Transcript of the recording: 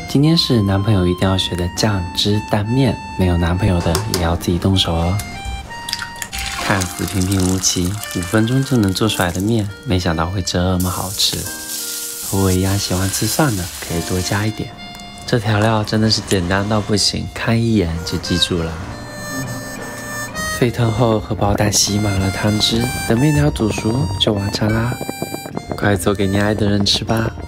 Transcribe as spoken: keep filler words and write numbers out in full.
今天是男朋友一定要学的酱汁蛋面，没有男朋友的也要自己动手哦。看似平平无奇，五分钟就能做出来的面，没想到会这么好吃。和我一样喜欢吃蒜的，可以多加一点。这调料真的是简单到不行，看一眼就记住了。沸腾后，荷包蛋吸满了汤汁，等面条煮熟就完成啦。快做给你爱的人吃吧！